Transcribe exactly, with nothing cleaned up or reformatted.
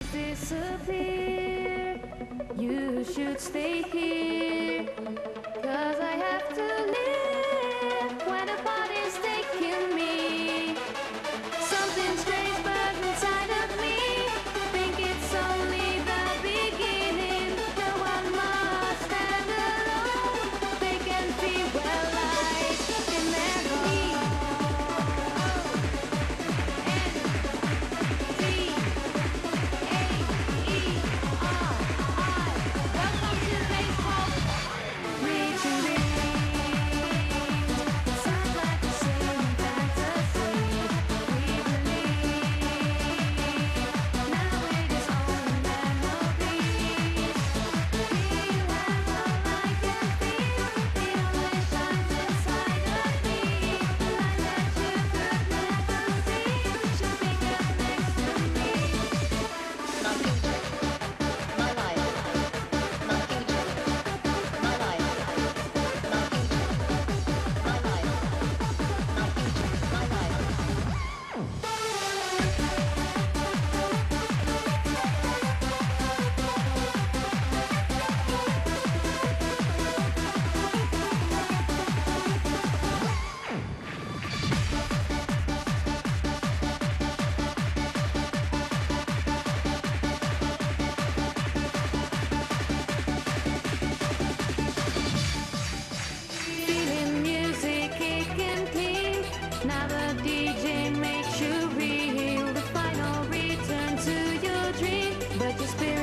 disappear. You should stay here, 'cause I have to live when the body's taking me. Something strange but inside of me, think it's only the beginning. No one must stand alone, they can feel well like in their home. Now the D J makes you real, the final return to your dream, but your spirit